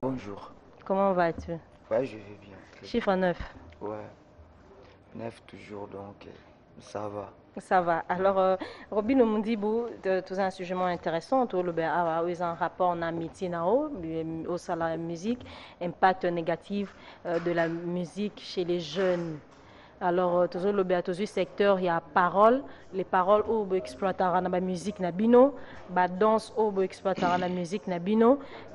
Bonjour. Comment vas-tu? Ouais, je vais bien. Chiffre 9. Ouais, 9 toujours, donc ça va. Ça va. Alors, Robin Omundibu, tu as un sujet intéressant. Tu as un rapport en amitié au salaire musique, impact négatif de la musique chez les jeunes. Alors, toujours le secteur, il y a parole, les paroles où exploiter la musique nabino, la danse où exploiter la musique nabino,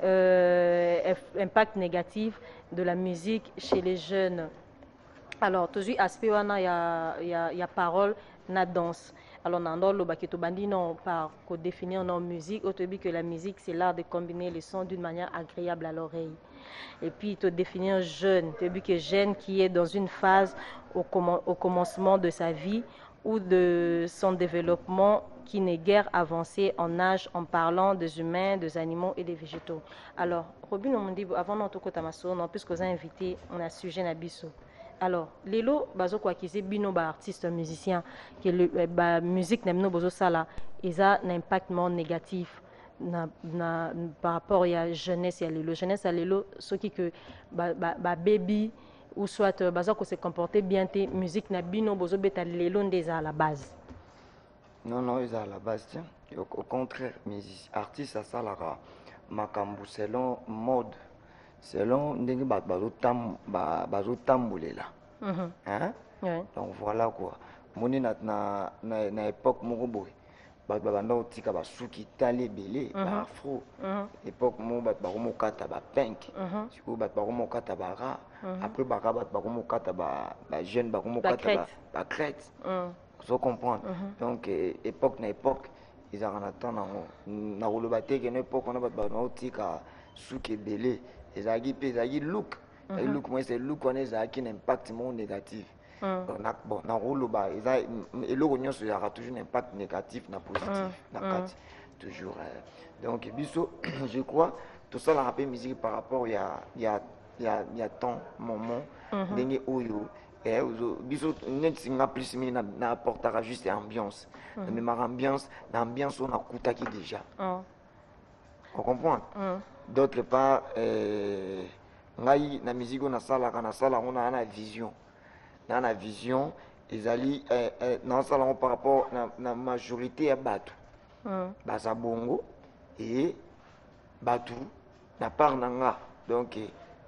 impact négatif de la musique chez les jeunes. Alors, toujours aspect il y a parole, na danse. Alors, dans le bas to bandi non par définir nos musique, au début que la musique c'est l'art de combiner les sons d'une manière agréable à l'oreille. Et puis, te définir jeune, tu as que jeune qui est dans une phase au commencement de sa vie ou de son développement qui n'est guère avancé en âge en parlant des humains, des animaux et des végétaux. Alors, Robin, on me dit, avant de tout puisque vous avez invité, on a sujet Nabiso. Alors, lelo bazo kwa kize bino ba artiste musicien que le ba musique n'aime bozo sala ils a un impact négatif par rapport à la jeunesse et la jeunesse à lelo ce qui que ba baby ou soit bazo ko se comporter bien te musique na bino bozo beta lelo ndeza à la base. Non, non, ils sont à la base, tiens. Au contraire, mes artistes, ça là, makambu selon mode, selon ndenge bazo tamboulé là. Hein? Ouais. Donc voilà quoi. Moni na époque moko boy. Banda otika basuki tali belé, ba afro. Époque mo ba kata ba pink. Siko ba kata ba ra. Après ba kata ba jeune ba kata ba crête. Vous comprenez? Donc époque na époque ils ont attend na roloba te que na époque on a ba otika suki belé. Ils ont look. Look moi c'est look on est un impact négatif. Bon, na roloba et le rognon il y aura toujours un impact négatif na positif na kati toujours donc biso je crois tout ça la rappel musique par rapport il y a tant moment ndenge oyo et biso net singa plus na apportera juste ambiance mais ma ambiance on a kutaki déjà on comprend d'autre part ngai na musique on a sala on a vision dans la vision ils allaient dans salon par rapport à la majorité à Batu baza bongo et Batu na part nanga donc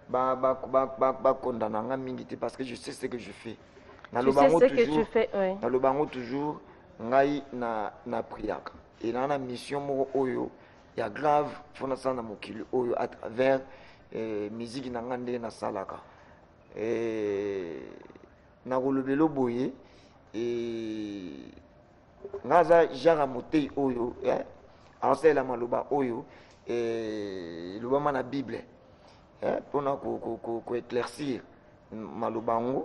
condamnanga mingi parce que je sais ce que je fais na le bango toujours na le bango toujours ngai na priaka et dans la mission moko oyo ya grave fona sana mokili oyo à travers musique nanga ndenge na salaka na kolobelo boye ngaza jara motei oyo ansela maloba oyo lobama na bible pona ko éclaircir maloba ngo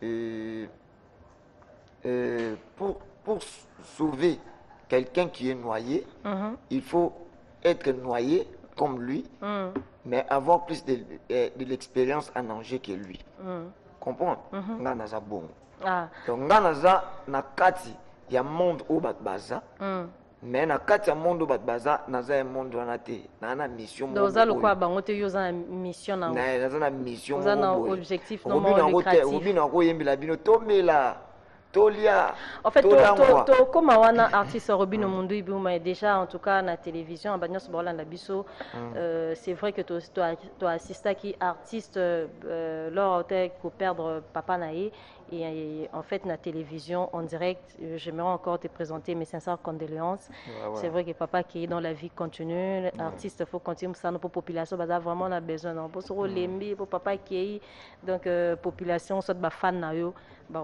pour sauver quelqu'un qui est noyé il faut être noyé comme lui mais avoir plus de l'expérience en danger que lui comprendre nga naza bongo donc nga naza na kati ya monde o bat baza mais na kati ya monde o bat baza naza ya monde wana te na mission mo doza lokwa bango te yo za mission na naza na mission mo na objectif no mo lucratif obina ko yembela bino tomela tolia en fait comme wana artiste Robin Omundu ibuma déjà en tout cas na télévision ba nyos bola na biso c'est vrai que tu assisté qui artiste lors pour perdre papa naé et en fait na télévision en direct j'aimerais encore te présenter mes sincères condoléances c'est vrai que papa qui est dans la vie continue artiste faut continuer ça pour population bah vraiment on a besoin non pour sur lembi pour papa qui est donc population soit ba fan na yo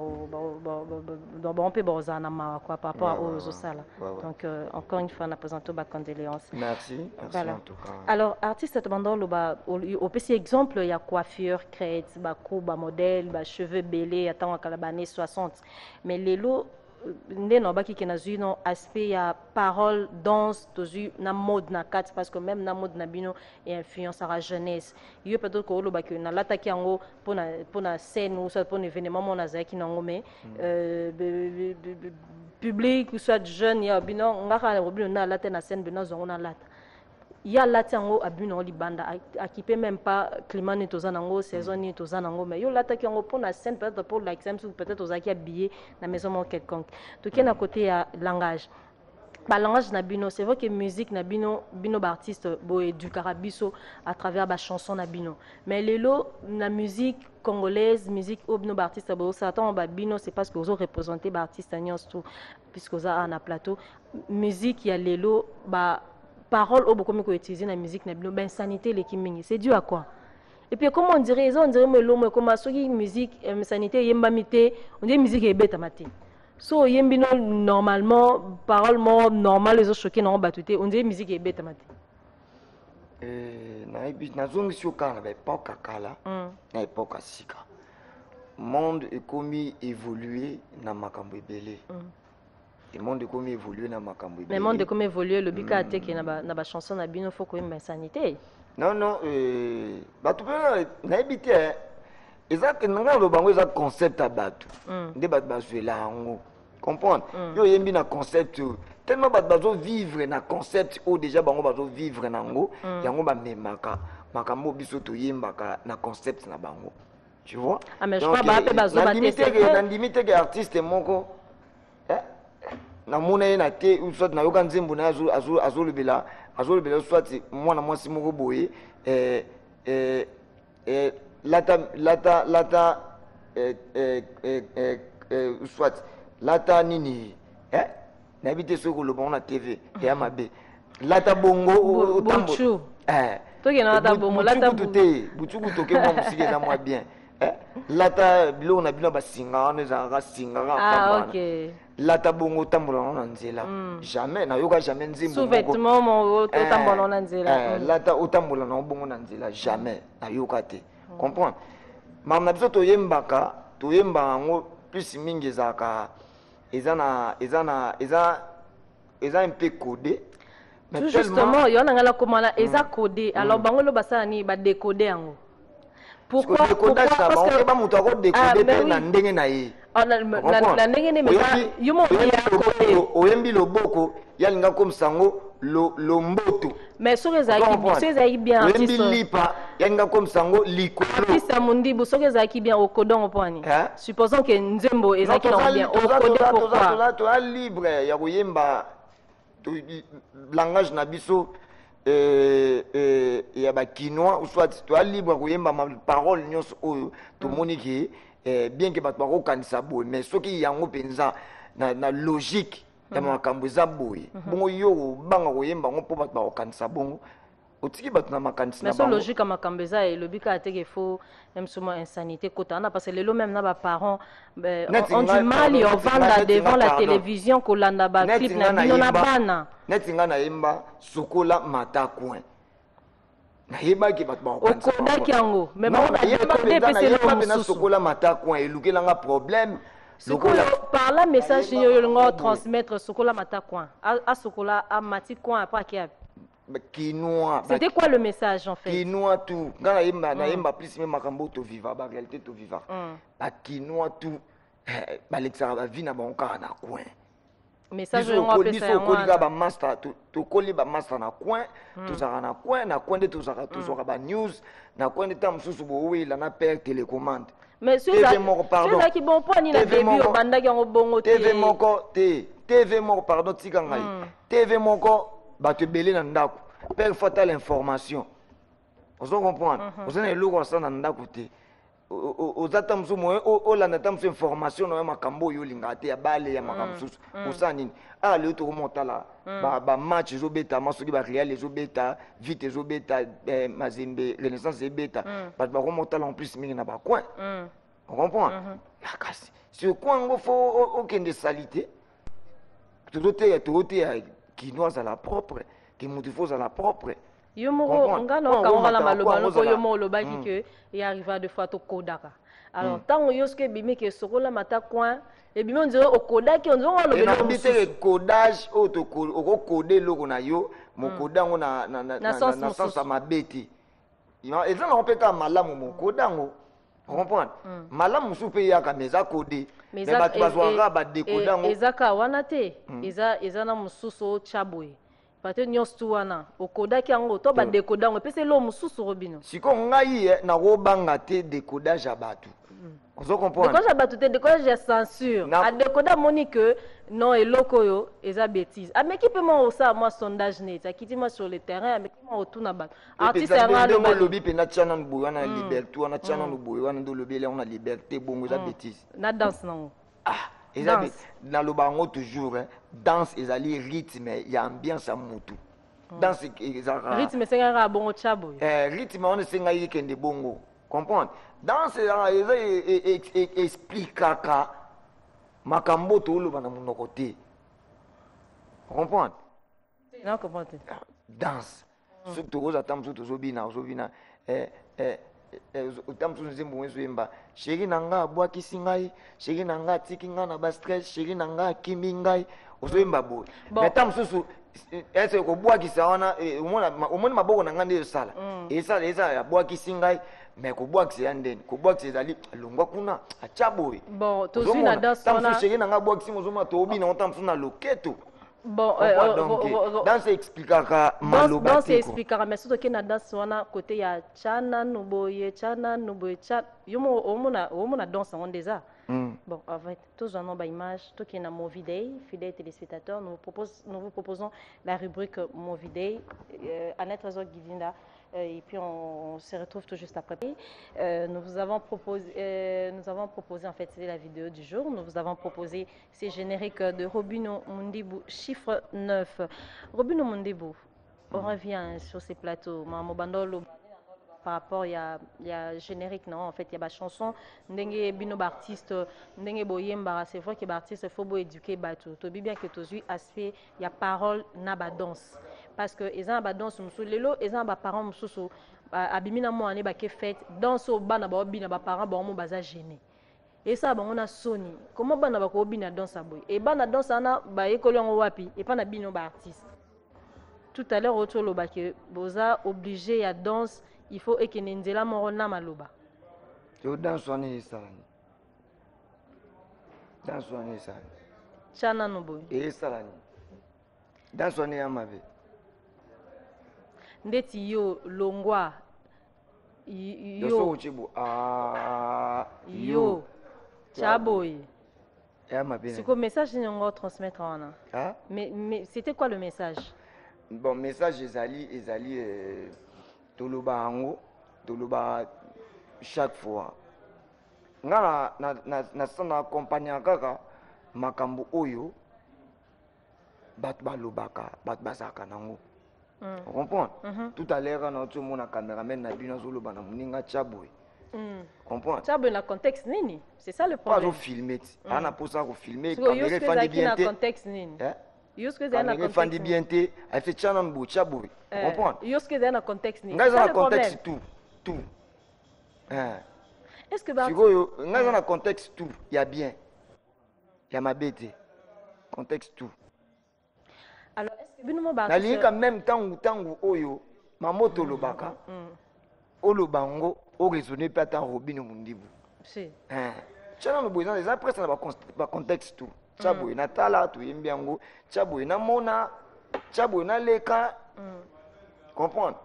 on peut quoi par rapport aux sala donc encore une fois on a présenté ba condoléances merci voilà. En tout cas alors artiste demandant le au petit exemple il y a coiffure crête ba cou ba modèle ba cheveux belés attends à la année 60 mais les lots nde na baki na zui no aspect ya parole danse tozu na mode na kat parce que même na mode na bino et influence à la jeunesse yo peut-être ko lo baki na lataki yango pona scène ou soit pour événement mon azaki na ngome public ou soit jeune ya bino ngaka robino na lata na scène bino zongo na lata ya lati yango abino libanda akipe même pas climat ni tozanango saison ni tozanango mais yo lata ki yango pour la scène peut-être pour l'exemple peut-être ozaki habillé na maison mon quelconque to qui na côté ya langage ba langage na bino c'est vrai que musique na bino ba artiste bo éduquera biso à travers ba chanson na bino mais lelo na musique congolaise musique au bino ba artiste bo ça attend ba bino c'est parce que vous représenter ba artiste nyons tout puisque ça a na plateau musique ya lelo ba parole au beaucoup mieux utiliser la musique na bino ben sanité les kimingi c'est dû à quoi et puis comment on dirait mais l'homme comme ça qui musique sanité yemba mité on dit musique est bête maté so yembino normalement parole more normal les autres choqués non batuté on dit musique est bête maté na zongi sio kana ba époque kala na époque sika monde est commis évoluer na makambo ebele le monde est comme évolué dans ma cambo. Mais le monde est comme évolué le bika ate qui na ba chanson na bino faut que même sanité. Non ba tu peux na habité exact nga lo bango exact concept abatu. Nde ba zwela ngo. Comprendre? Yo yembi na concept tellement ba bazo vivre na concept o déjà bango bazo vivre na ngo yango ba memaka makambo biso to yembaka na concept na bango. Tu vois? Ah mais je crois ba pe bazo ba tester. Na limite que artiste moko na mona na te soit na yoka nzembo na azulu bela soit mwana mwasi moko boye lata soit lata nini na bité soko lo bon na TV ya mabe lata bongo otambo to ke na lata bongo lata butuku to ke mo musike na moi bien lata bilo na bino basinga on ezanga singa ah OK lata bongo tambola na nzela jamais na yoka jamais nzimbo sous-vêtement mo tambola na nzela lata otambola na bongo na nzela jamais na yoka te comprendre mam na biso to yembaka ngo plus mingi zaka eza un peu codé mais tout justement yo na ngala komala eza codé alors bango lo basala ni ba décoder yango pourquoi parce que ba muto ko décoder pe na ndenge na ye na ndenge ne mais yumo oyembi loboko yalinga comme sango lo mboto mais soki ezalaki bien oyembi lipa yalinga comme sango likolo artiste mundibu soki ezalaki bien okodongo poni supposons que nzembo ezalaki bien okode pourquoi to libre ya koyemba langage na biso ya ba kinois ou soit to libre koyemba ma parole nyonso oyo to moniki bien que bato bakokanisa boye mais soki yango penza na logique ya makambo eza boye bongo yo banga koyemba ngo mpo bato bakokanisa bongo otiki bato na makanisi na bango mais so logique ya makambo eza elobika ateke fo msuma insanité kotana parce que lelo même na ba parents on du mal yo vanda devant la télévision kolanda ba clip na bino na bana neti nga na yemba sokola mata coin na yeba ki bato bakokanisa okodaki yango mais ba na sokola mata coin elukelanga problème sokola par la message yo ngo transmettre sokola mata coin a sokola a mati coin pas qui Quinoa. C'était quoi le message en fait? Quinoa tout. Quand na yemba plus même makambo to vivre, ba réalité to vivre. Ba quinoa tout. Ba l'extra ba vie na ba onka na coin. Message ngo apesa yango. Ko liga ba master to koli ba master na coin, to zara na coin de to zara ba news, na coin de tam susu bo oui la na père télécommande. Mais c'est ça qui bon point ni na début au banda ki ngo bongo TV moko pardon tika ngai. TV moko ba te belé na ndako père fatal information ozo comprendre ozo na eloko sa na ndako te ozata mso moyo ola na tamso information na makambo yo linga te ya bale ya makambo susu osa nini le to remontala ba match zo beta masoki ba Real zo beta vite zo beta Mazembe Renaissance zo beta ba remontala en plus mingi na ba coin on comprend la kasi sur quoi ngo faut aucune de salité tout est qui nous à la propre, qui motive à la propre. Yo moko ngano kaongala maloba loko yo mo lobaki que il arriva de fois to kodaka. Alors tant yo ske bimi ke sokola mata coin et bimi on dirait au kodaki on dirait lobelo musu. Le codage au to ko coder loko na yo mo kodango na sens mabeti. Ils ont peut ka malamu mo kodango. On comprend? Malamu soupe ya ka meza codé. Mais ba to bazwara ba décoder ngo. Ezaka wana te. Eza na mususu chaboy. Pate nyonso wana okodaki yango to ba décoder ngo pese lo mususu Robino. Siko ngai na robanga te décodage ya bato. Vous comprenez? Décodage ya bato te décodage ya censure. A décoder moni que non eloko yo eza bêtise. Ameki pe mo ça moi sondage net. Akiti moi sur le terrain ameki mo otuna bato. Artiste ya lo lobi pe na tchana nbuyo wana liberté wana tchana nbuyo wana ndo lobi le on a liberté bongo eza bêtise. Na danse nango. Ah, dans le bango toujours hein, danse ezali rythme ya ambiance ya mutu. Danse ezaka rythme sengaka bongo chabo. Rythme on senga yikende bongo. Comprendre? Danse eza expliquaka makambo to lo bana munoko te. Comprendre? Non comprendre. Danse. Surtout aux attentes surtout zobina otamtu nzembo wezo yemba sheri nanga abwakisi ngai sheri nanga atiki ngai na ba stress sheri nanga akimbi ngai ozoyemba boye mais tam susu ese ko bwakisa wana omona maboko na ngai nde esala esa ya bwakisi ngai mais ko bwakisa ya ndeni ko bwakisa ezali longwa kuna acha boye bon tozwi na danse wana tam susu sheri nanga abwakisi mozoma to obina otamtu na loketo. Bon, danse expliquera maloba danse expliquera mais surtout que na danse wana côté ya chana nuboye chana chat yomo omona danse en déjà. Bon, en fait, tous en ont image, tout qui est dans Movie Day, fidèles téléspectateurs, nous vous proposons la rubrique Movie Day, Annette Trésor Guivinda, et puis on se retrouve tout juste après. Nous vous avons proposé en fait, c'était la vidéo du jour, nous vous avons proposé ces génériques de Robino Mundibou, chiffre 9. Robino Mundibou, on revient sur ces plateaux, Maman Bandolo. Par rapport il y a générique non en fait il y a ba chanson ndenge bino artiste ndenge boyemba c'est vrai que ba artiste faut beau éduquer bato to bien que tozui aspect il y a parole na ba danse parce que ezan ba danse musu lelo ezan ba parents mususu abimina mo ane ba ke fête danse au bana ba bina ba parents ba mo baza gêné et ça ba on a soni comment bana ba ko bina danse boy et bana danse ana ba ekolo ngo wapi et pas na bino ba artiste tout à l'heure autour lo ba que boza obligé à danse. Il faut que Nenzela Morona Maloba. Je danse soigner ça. Dans soigner ça. Chana Noboy. Et ça. Dans soigner à ma vie. Ndeti yo longwa. Yo. Yo. Chaboy. C'est quoi le message que nous transmettre en hein? Mais c'était quoi le message? Bon, message ezali toloba ango toloba chaque fois nga na sana accompagner kaka makambo oyo bat balobaka bat basaka nango on comprend tout à l'heure na tu mona caméraman na bino zoloba na muninga chaboy comprend chaboy na contexte nini c'est ça le problème pas filmer ana posa ko filmer caméra fandi bien te contexte nini Yoske zana contexte bien te a fait chana mbo chaboy comprendre yoske zana contexte ni nga zana contexte tout est-ce que ba sikoyo nga zana contexte tout ya bien ya mabete contexte tout alors est-ce que bino mo ba na linga même tangu oyo mamoto lobaka olobango o raisonner pas tant Robino Mundibu si chana mbo zana les après ça ba contexte tout chaboy na tala tu yembi yango chaboy na mona chaboy na leka comprendre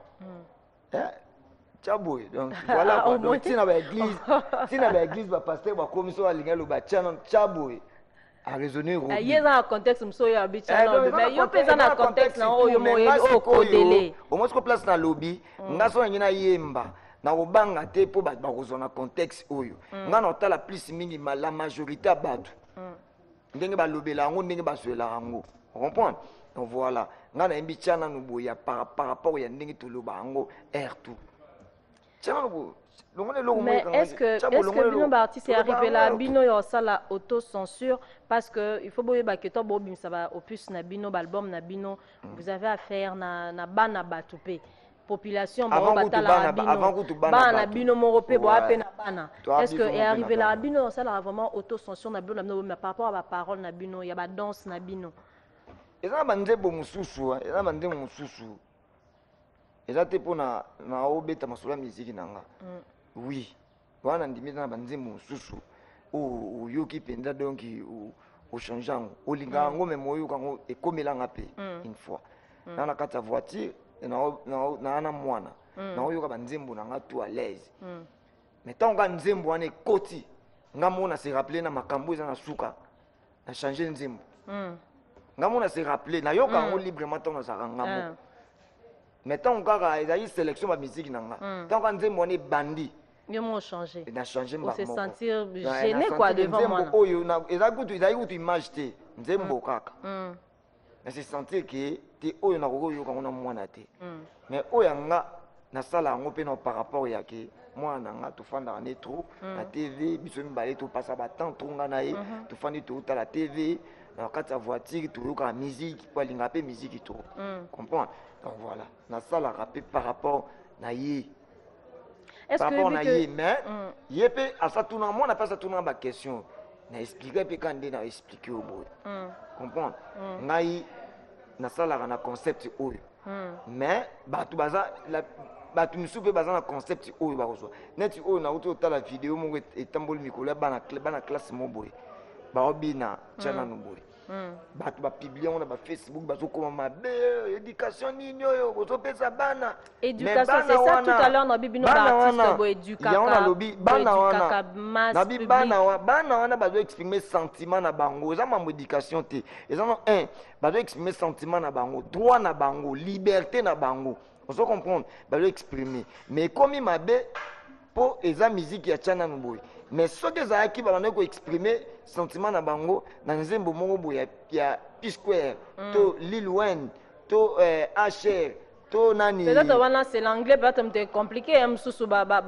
chaboy donc voilà quoi donc si na ba église ba pasteur ba commission alinga lo ba chana chaboy a raisonner Robino yeza contexte mso ya bichana mais yo pesa na contexte na oyo moye o kodele au moins ko place na lobby ngaso ngina yemba na obanga te po ba kozona contexte oyo ngana otala plus mingi la majorité à bato ndenge balobela yango ndenge baswela yango comprendre donc voilà nga na yembi tiana nuboya par rapport ya ndenge toloba yango air tout tiana nubo mais est-ce que bino ba artiste est arrivé là bino yo sala auto-censure parce que il faut boyeba que to bobim ça va opus na bino album na bino vous avez affaire na bana batupé population ba batala bana bino moko pe bo ape na bana est-ce que est arrivé là bino ça là vraiment auto-censure na bino mais par rapport à ba parole na bino ya ba danse na bino eza banzebo mususu eza banzebo mususu eza te pona na obeta masolo musique nanga oui wana ndimi na banzebo mususu o yoki penda donc o changeant o linga ngo même oyo kango ekomelanga pe une fois na na kati ya voiture na na mwana na oyo ka banzembo na nga tout à l'aise mais tant que nzembo wana ekoti nga mona se rappeler na makambo eza na suka na changer nzembo nga mona se rappeler na yoka ngo librement tant na saka nga mo mais tant kaka ezali sélection ba musique na nga tant que nzembo wana bandi yo mo changer na changer pour se moko sentir gêné quoi devant moi oyo na ezali kutu image te nzembo kaka mais se sentir que te oyo na koko yoka ngona mwana te mais oyo nga na sala yango pe na par rapport ya ke mwana nga tofanda ne trop na TV biso mibale to passa ba temps trop nga na ye tofandi to ta la TV na kati ya voiture to yoka musique kwa linga pe musique to comprendre donc voilà na sala rapé par rapport na ye par rapport na ye mais ye pe asa tuna mwana passa tuna ba question na expliquer pe quand na expliquer au bout comprendre ngai na sala na concept oyo mais batu baza batu misusu mpe baza na concept oyo bakozwa neti oyo nauti otala video moko etamboli mikolo ya bana classe mo boye baobina tya nanu boye bato bapiblie yango na bafacebook bazokoma mabe éducation nini oyo kozopesa bana éducation c'est ça tout à l'heure na bibino baartiste boédukaka yango nalobi bana wana nabi bana wana bazoexprime sentiment na bango eza mambo éducation te eza no un bazoexprime sentiment na bango droit na bango liberté na bango ozo comprendre bazoexprime mais ekomi mabe mpo eza musique ya tya nanu boye mais soki ezalaki babandaki koexprime sentiment na bango na nzembo moko boye ya P-Square to Lil Wayne to HR to nani peut-être wana c'est l'anglais peut-être c'est compliqué msusu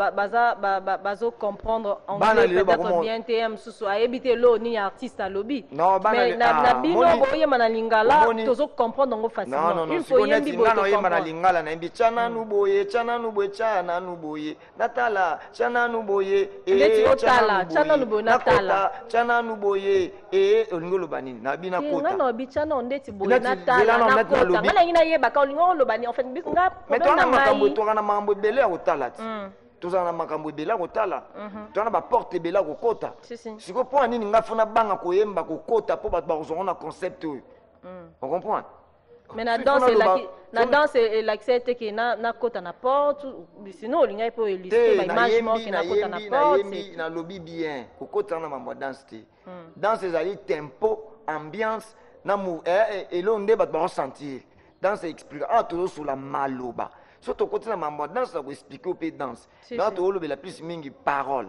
bazo comprendre anglais peut-être bien te msusu ayebite lo ni artiste alobi mais na bino boyema na lingala tozo comprendre ngo facilement il faut yembi boye to yema na lingala na yembi chana nu boye chana nu boye natala chana nu boye chana nu boye natala chana nu boye olingo loba nini na bina kota ngana obi chana ondeti boye natala na kota ngana ngina yeba ka olingo loba ni en fait mais tozana makambo tozana makambo ebele ya kotala ti tozana makambo ebele ya kotala tozana baporte ebele ya kokota sikoyo mpo na nini ngai fona banga koyemba kokota mpo bato bakozongo na concept oyo ocomprendre mais na danse elakisa ete ke nakota na porte sinon olingai mpo elisite baimage moke nakota na porte nalobi bien kokotana na mambo ya danse te danse ezali tempo ambiance na eloko nde bato bakosentir danse explique tozosula maloba so tokoti na mambo danse akoexplike ope danse nga toolobela plus mingi parole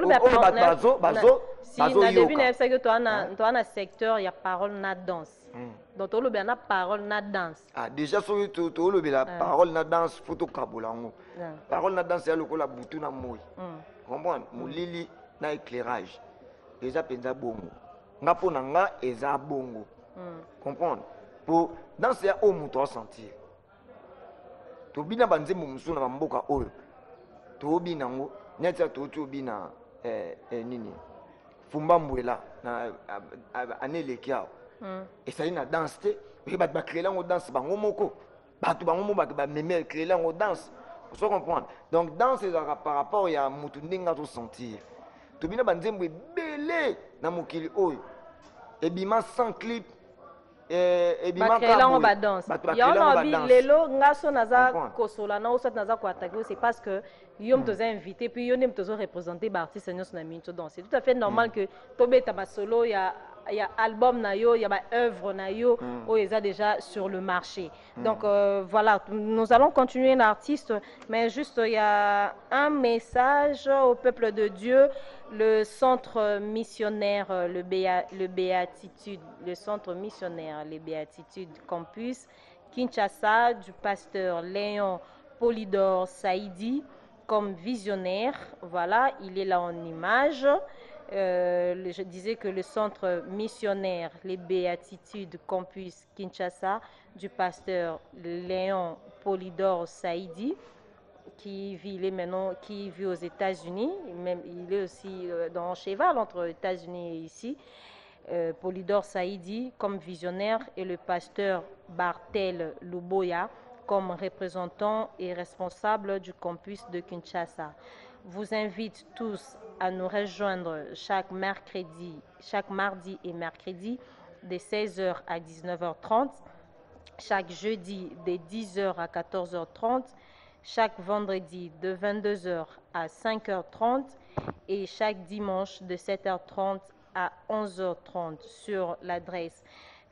si na début nayebisaki toa na secteur ya parole na danse donc toolobela na parole na danse déjà soki toolobela parole na danse fo tokabola yango parole na danse ya lokola butu na moi comprendre molili na éclairage eza mpenza bongo nga mpo na nga eza bongo comprendre po danse ya oyo moto asentir tobina banzembo mosusu na bamboka oyo toobina yango neti ya touti obina nini fumbambwela na ane eleki awo esali na danse te oye bato bacréele yango danse bango moko bato bango moko bameme acréele yango danse oso comprendre donc danse ezalaka par rapport ya motu ndenge azosentir tobina banzembo ebele na mokili oyo ebima sans clip bakrelango badanse yango nabi lelo nga so naza kosola na osati naza koatake c'est parce que yo moto oza invité puis yo nde moto ozoreprésente baartiste nyonso na mini todanse c'est tout à fait normal que tobeta basolo ya album na yo, il y a ba œuvre na yo, ils ont déjà sur le marché. Donc voilà, nous allons continuer l'artiste, mais juste il y a un message au peuple de Dieu, le centre missionnaire, le Béatitude, le centre missionnaire, les Béatitudes Campus Kinshasa du pasteur Léon Polydor Saïdi comme visionnaire. Voilà, il est là en image. Je disais que le centre missionnaire, les Béatitudes Campus Kinshasa, du pasteur Léon Polydor Saïdi, qui vit aux États-Unis, il est aussi dans cheval entre les États-Unis et ici. Polydor Saïdi comme visionnaire et le pasteur Bartel Luboya comme représentant et responsable du campus de Kinshasa. Vous invite tous à nous rejoindre chaque mardi et mercredi de 16h à 19h30 chaque jeudi de 10h à 14h30, chaque vendredi de 22h à 5h30 et chaque dimanche de 7h30 à 11h30 sur l'adresse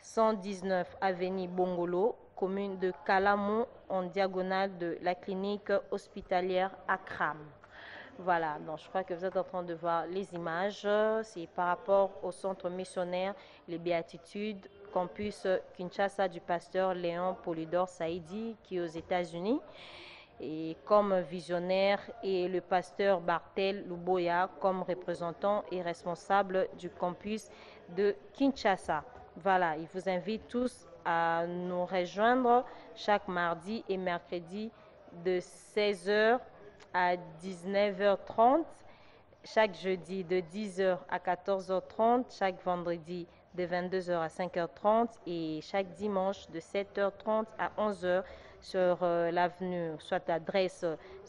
119 avenue Bongolo, commune de Calamon, en diagonale de la clinique hospitalière Akram. Voilà, donc je crois que vous êtes en train de voir les images. C'est par rapport au centre missionnaire Les Béatitudes, campus Kinshasa du pasteur Léon Polydor Saïdi, qui est aux États-Unis. Et comme visionnaire, et le pasteur Bartel Luboya comme représentant et responsable du campus de Kinshasa. Voilà, il vous invite tous à nous rejoindre chaque mardi et mercredi de 16h à 19h30, chaque jeudi de 10h à 14h30, chaque vendredi de 22h à 5h30 et chaque dimanche de 7h30 à 11h sur l'avenue, soit l'adresse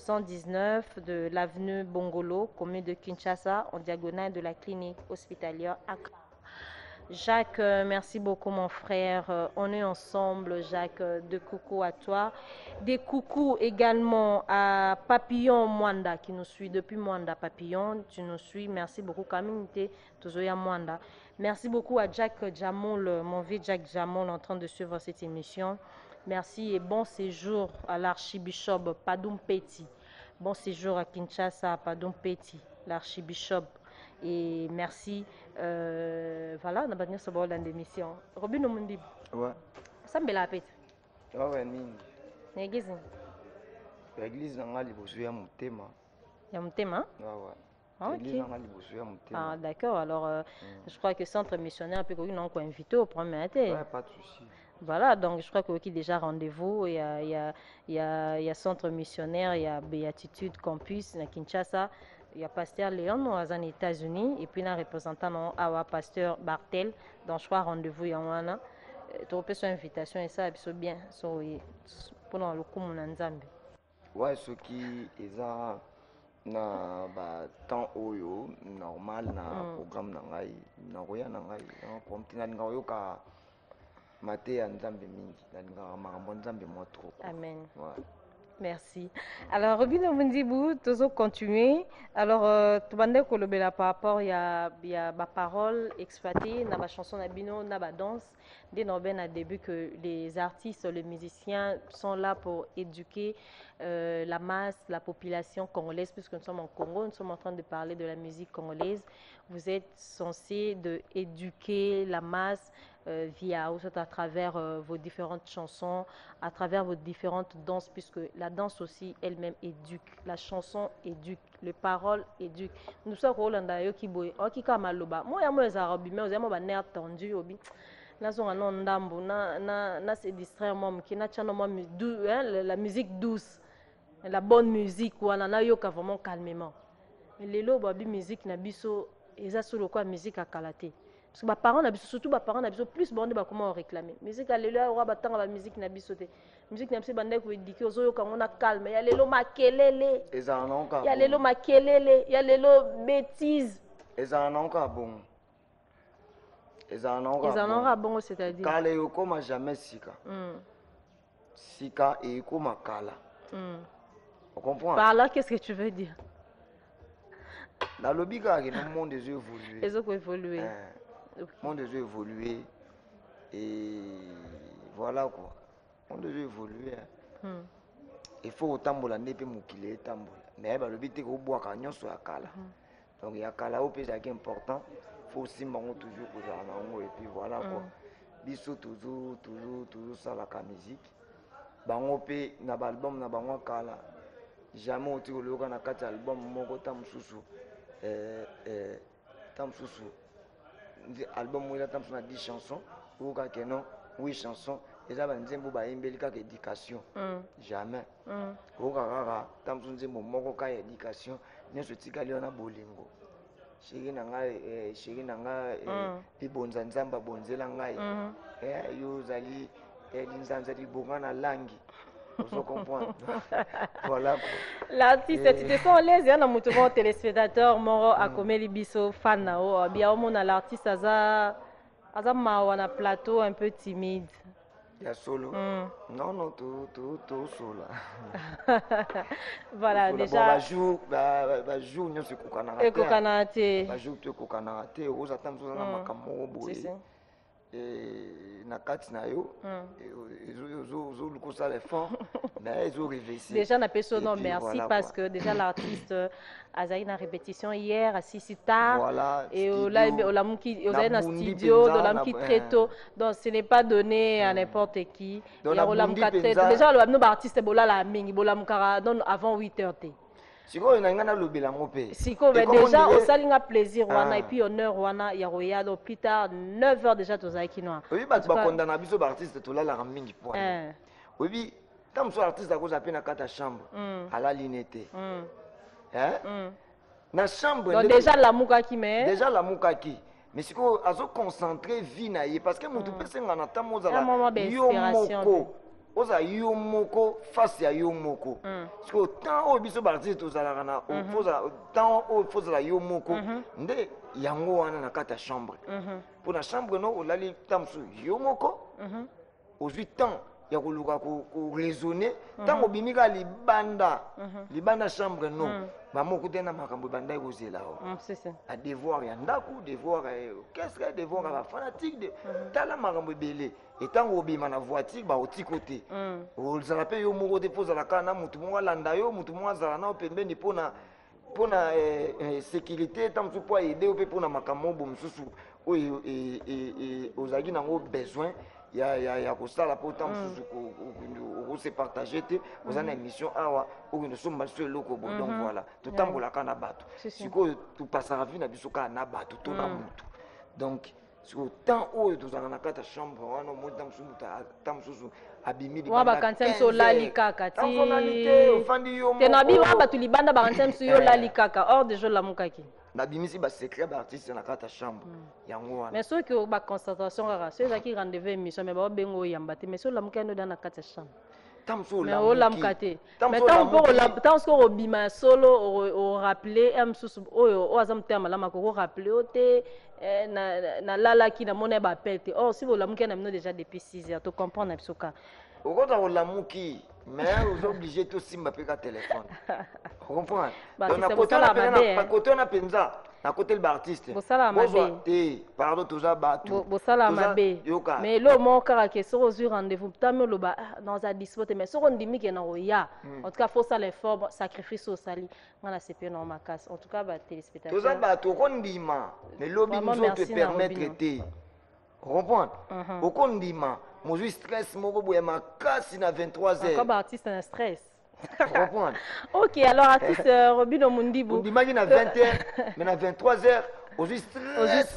119 de l'avenue Bongolo, commune de Kinshasa, en diagonale de la clinique hospitalière Accra. Jacques, merci beaucoup mon frère. On est ensemble, Jacques. De coucou à toi. Des coucous également à Papillon Mwanda qui nous suit depuis Mwanda. Papillon, tu nous suis. Merci beaucoup, Kamimite Tozoya Mwanda. Merci beaucoup à Jack Jamol, mon vieux Jack Jamol, en train de suivre cette émission. Merci et bon séjour à l'archibishop Padoum Petit. Bon séjour à Kinshasa, Padoum Petit, l'archibishop. Et merci. Voilà, on a battu ce bol dans l'émission. Robin Omundi. Ouais. Ça me l'a pété. Ouais, mine. L'église. L'église n'a pas libosu ya mutema. Ya mutema? Ouais, ouais. Ah, L'église n'a ok. pas libosu ya mutema. Ah, d'accord. Alors, je crois que centre missionnaire, puis qu'on a invité au premier été. Ouais, pas de souci. Voilà, donc je crois qu'il y a déjà rendez-vous. Il y a centre missionnaire, il y a Béatitude Campus à Kinshasa. Il y a pasteur Léon aux États-Unis et puis un représentant à pasteur Bartel. Donc je crois rendez-vous il y a un an. Tu peux faire une invitation et ça c'est bien. Pour le coup mon Nzambe. Ouais, ce qui est na ba temps oyo normal na programme na ngai na roya na ngai prompte na ngayo ka mate ya Nzambe mingi na ngara makambo Nzambe mo trop. Amen. Ouais. Merci. Alors, Robin Omundibou, toujours continuer. Alors, tu vas kolobela par rapport à ma parole exploitée, dans ma chanson Nabino, dans ma danse. Dès Norben a début que les artistes, les musiciens sont là pour éduquer la masse, la population congolaise, puisque nous sommes en Congo, nous sommes en train de parler de la musique congolaise. Vous êtes censé éduquer la masse via, ou soit à travers vos différentes chansons, à travers vos différentes danses, puisque la danse aussi elle-même éduque, la chanson éduque, les paroles éduquent. Nous sommes Rolanda yo kiboy, o ki kamaloba. Moi ya mo ezarabi, mais ozemo ba nerf tendu obi. Na son non ndambo na se distraire moi qui na chano moi la musique douce, la bonne musique ou na yo ka vraiment calmement. Mais lelo babi musique na biso eza solo quoi musique à kalaté. Parce que les parents, surtout les parents, plus bon de comment réclamer. Musique alléluia, on va battre la musique na bisoté. Musique na biso bande ko éduquer aux oyo quand on a calme. Il y a lelo makelele. Il y a lelo makelele, il y a lelo bêtises. Ils en ont encore bon. Ils en ont encore bon, c'est-à-dire. Kala yoko ma jamais sika. Sika et yoko ma kala. On comprend? Par là, qu'est-ce que tu veux dire? Dans le biga, le monde des yeux évolué. Les autres évolué. Le monde des yeux évolué. Et voilà quoi. Le monde des yeux évolué. Il faut tambola nepe mukile tambola. Mais le but est que vous boire canyon sur la kala. Donc il y a kala au pays qui est important. Il faut aussi toujours pour ça. Et puis voilà quoi. Biso toujours ça la musique. Bango pe na album na bango kala. Jamais au tiro loka na kati album moko tamsusu. Tamsusu. Album où il a tamsusu na 10 chansons. Ou ka kenon 8 chansons. Et ça va nous dire que éducation. Jamais. Ou ka tamsusu nzembo moko ka éducation. Nous se tikali on a bolingo. Chéri nanga ibonza nzamba bonzela ngai. Yo zali linzanza libonga na langi. Vous comprenez? Voilà. L'artiste, tu te sens l'aise, il y a un téléspectateur, moro a comme libiso fan nao, bien au monde l'artiste aza mawa na plateau un peu timide. ya solo. Non, non, tout solo. Voilà, déjà. Jour, nous sommes kokanara. Et kokanate. Jour, tu kokanara. Aux attentes, nous avons makamoro boy. Na kati na yo zo lukosa l'effort mais ils ont réveillé déjà na peso non merci voilà, parce que déjà l'artiste a na répétition hier à 6 tard voilà, et la muki na studio dans la muki très tôt donc ce n'est pas donné à n'importe qui il y a la muka très tôt déjà le artiste bola la mingi bola muka donc avant 8h. Siko na lobela ngope. Siko déjà au salinga plaisir wana et puis honneur wana ya roya donc plus tard 9h déjà tozai kinoa. Oui ba condamna biso ba artiste to la la mingi point. Oui tam so artiste ako zape na kata chambre à la linete. Na chambre donc déjà la muka ki mais déjà la muka ki mais siko azo concentrer vie na ye parce que mutu pesenga na tamoza la yo moko. Oza yo moko face ya yo moko parce que tant o biso artiste ozalaka na tant o foza yo moko nde yango wana na kata chambre pour la chambre no olali tamsu yo moko ozwi temps ya koluka ko raisonner tant obimika libanda chambre no ba moko tena makambo banda ekozela c'est ça a devoir ya ndaku devoir qu'est-ce que devoir ba fanatique de tala makambo belé et tant obima na voiture ba oti côté ozala pe yo moko te pozala kana mutu moko alanda yo mutu moko azala na pembeni pona sécurité tant tu peux aider pe pona makambo bomususu oyo ozaki nango besoin ya kosala po tant mususu ko se partager te ozana émission awa oyo ne somba sur loko bon donc voilà tout tambola kana bato siko tu passera vie na biso kana na bato to na mutu donc sur temps oyo tozala na kata chambre wana mo tam mususu abimi wa ba kantem so lali kaka ti ofandi yo te na bi wa ba tu libanda ba kantem so yo lali kaka hors de jeu la mukaki na bimisi ba secret ba artiste na kata chambre yango wana mais ceux qui ba concentration rara ceux qui rendez-vous émission mais ba bengo yamba te mais so la mukano dans na kata chambre mais o la mukate mais tant ce qu'on bima solo au rappeler am susu o azam terme la mako rappeler o te na lala ki na mona ba pete oh si vous la mukana mino déjà depuis 6h to comprendre absolument au côté de la muki mais vous obligé tout simba pe ka téléphone vous comprenez donc na côté na penza na côté le artiste pardon toza batu bosala mabe mais lo mo kaka ke so ozu rendez-vous tamé lo ba dans a dispote mais so on dimi ke na oya en tout cas faut ça l'effort sacrifice au sali ngana sepe na makas en tout cas ba téléspectateurs toza batu ko ndima mais lobi nous te permettre te comprendre ko ndima mo stress moko boya makasi na 23h comme artiste un stress. Ok, alors artiste Robino Mundibu. On imagine à 20h, mais à 23h, au stress,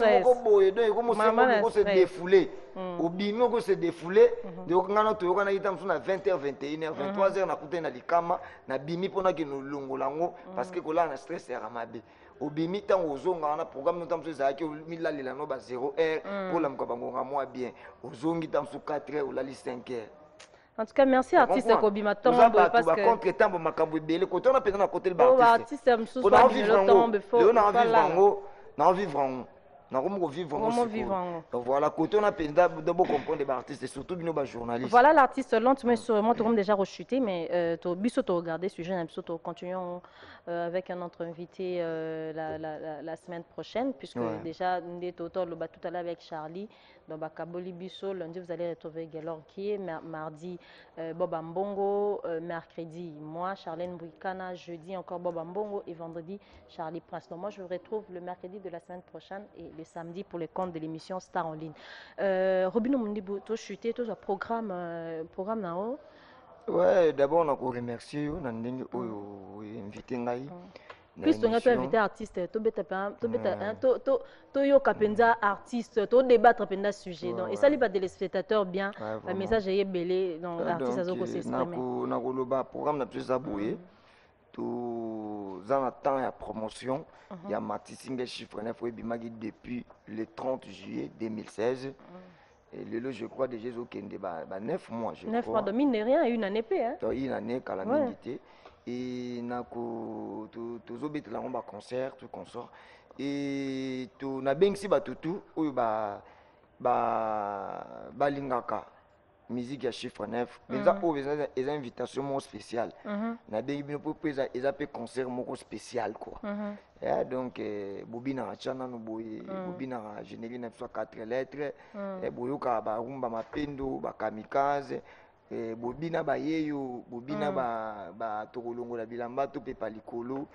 on se défouler. Au bimio, on se défouler. Donc, on a 20h, 21h, 23h, on a coupé na likama, na bimi pour na nous longolango, parce que là, on a stress et ramabe. Au bimi, tant aux zonga, on a programme, nous sommes à 0h, pour l'amkabango, moi bien. Aux zongi, tant sous 4h, ou la 5h. En tout cas, merci artiste Kobima Tombo parce que contre temps makambo belé côté on a peut-être à côté le artiste. Artiste amsusu pas le temps be faut. On vivre donc voilà côté on a peut-être de beau comprendre des artistes et surtout bino ba journalistes. Voilà l'artiste lentement sûrement tout le monde déjà rechuté mais to biso to regarder sujet na biso to continuons avec un autre invité la semaine prochaine puisque déjà ndé toto le tout à l'heure avec Charlie donc Bakaboli Biso lundi vous allez retrouver Gelor qui est mardi Boba Mbongo mercredi moi Charlène Bouikana jeudi encore Boba Mbongo et vendredi Charlie Prince. Donc moi je vous retrouve le mercredi de la semaine prochaine et le samedi pour les comptes de l'émission Star en ligne. Robino Mundibu to chuté to programme nao. Ouais, d'abord on a remercier on a invité ngai. Plus on a invité artiste to beta to yo kapenza artiste to débattre penda sujet donc et ça li pas téléspectateurs bien le message est belé donc l'artiste azoko s'exprimer. Na koloba programme na plus aboué tout en temps ya promotion il y a Matisinga chiffre 9 bimagi depuis le 30 juillet 2016. Et le je crois déjà au 9 mois je 9 mois de mine rien une année hein. Une année calamité et nako to bit la on concert tout consort et to na bengsi batutu oyo ba lingaka musique ya chiffre 9 penza oyo eza invitation moko spéciale nabengi bino mpo eza pe concert moko spécial quoi donc bobinaka tya nano boye bobinaka générie na biso 4 lettres boyokaka barumba mapendo bakamikaze bobina bayeyo bobina tokolongola bilamba to pepa likolo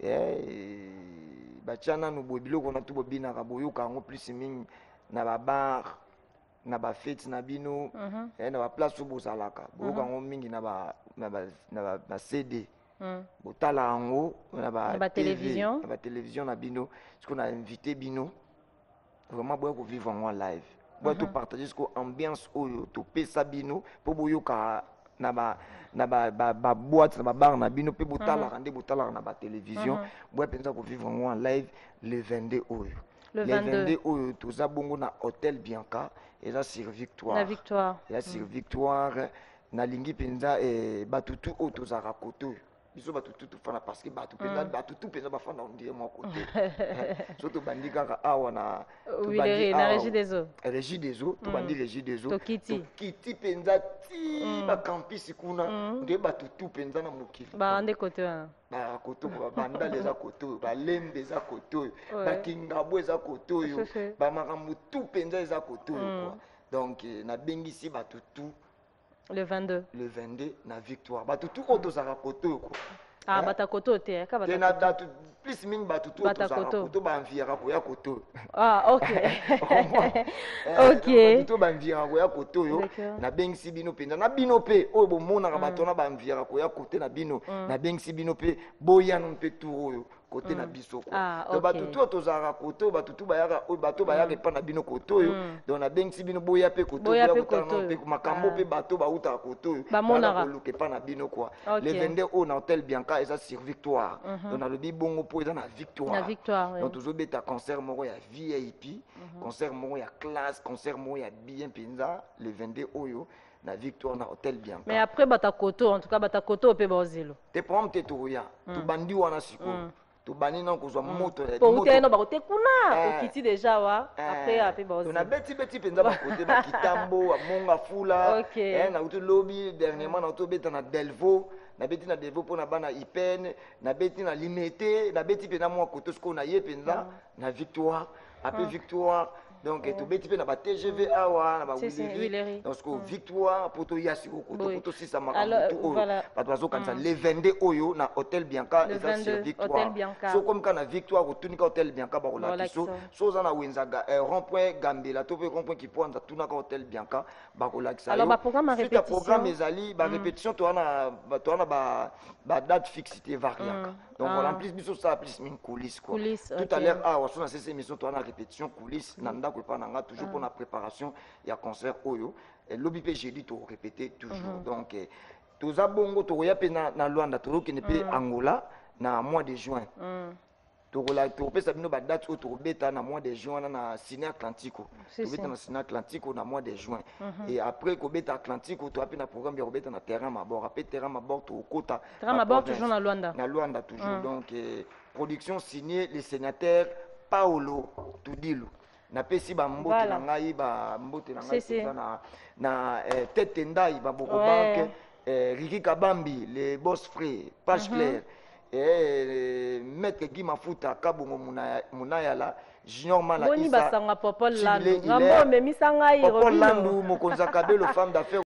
batya nano boye biloko na to bobinaka boyoka yango plus mingi na babar na bafete na bino na baplace oyo bozalaka boyoka yango mingi na bacd botala yango na batelevizio na bino siko na invité bino vraiment boya kovivre yango en live boya topartage siko ambiance oyo topesa bino mpo boyoka na baboite na babar na bino mpe botalaka nde botalaka na batelevizio boya mpenza kovivre yango en live le 22 oyo le 22 oyo toza bongo na hôtel Bianca eza sur Victoire eza sur Victoire nalingi mpenza batutu oyo tozalaka kote oyo biso batutu tofanda parce que batutu mpenza bafanda ondire mwa kote so tobandi kaka awa na régie des eaux tobandi régie des eaux tokiti mpenza ti bakampisi kuna nde batutu mpenza na mokili baande kote wana bakote oyo bandala eza kote oyo balembe eza kote oyo bakingabo eza kote oyo bamakambo tu mpenza eza kote oyo quoi donc nabengisi batutu le 22 na Victoire batutu oyo tozalaka kote oyo quoi batakoto te ka batakoto plus mingi batutu oyo tozalaka kote banviaka koya kote oyo batutu banviaka koya kote oyo nabengisi bino mpenza na bino mpe oyo bomonaka bato wana banviaka koya kote na bino nabengisi bino mpe boyano mpe tour oyo kote na biso kwa donc batutu oyo tozalaka kote oyo batutu bayaka oyo bato bayaka epa na bino kote oyo donc nabengisi bino boya mpe kote oyo mpe makambo mpe bato bautaka kote oyo bayaka koluka epa na bino kwa le 22 oyo na hôtel Bianca eza sur Victoire donc nalobi bongo mpo eza na Victoire donc tozobeta concert moko ya VIP concert moko ya classe concert moko ya bien mpenza le 22 oyo na Victoire na hôtel Bianca mais après batakoto en tout cas batakoto pe bozelo te problème te toya tobandi wana siko tobandi na kozwa moto moto bakote kuna okiti déjà wa après ape bozelo na beti mpenza bakote bakitambo amonga fula na uto lobby dernièrement na uto beta na Delvaux na beti na Delvaux pona bana Ipene na beti na Limité na beti pe na mwa koto siko na ye penza na Victoire après Victoire donc tobeti pe na ba TGV awa na ba Willery donc siko Victoire poto ya siko koto poto sisa makambo oyo bato bazokanisa le 22 oyo na hôtel Bianca eza sur Victoire so comme kana Victoire kotunika hôtel Bianca bakolakisa so za na wenzaga rond-point Gambela to pe rond-point Kipuanza tunaka hôtel Bianca bakolakisa alors ba programme ezali ba répétition to wana ba date fixe te variaka donc en plus biso ça plus min coulisses quoi tout à l'heure awa so na cette émission to wana répétition coulisses nanda ko pa nanga toujours pour la préparation ya concert oyo lobi pe jeudi to répéter toujours donc toza bongo to ya pe na Luanda to ki ne pe Angola na mois de juin topesa bino badate oyo tokobeta na mois de juin na Ciné Atlantico tobeta na Ciné Atlantico na mois de juin et après kobeta Atlantico toape na programme ya kobeta na terrain mabord après terrain mabord tokota terrain mabord toujours na Luanda toujours donc production signée le sénateur Paolo Tudilo napesi bambote na ngai bambote na ngai na tete ndai baboko banque Riki Kabambi les boss frères page claire maître Guy Mafuta Kabongo Munayala Junior Mala Boni basanga Popol Landu ngambo memisa ngai Popol Landu mokonza kabelo femme d'affaires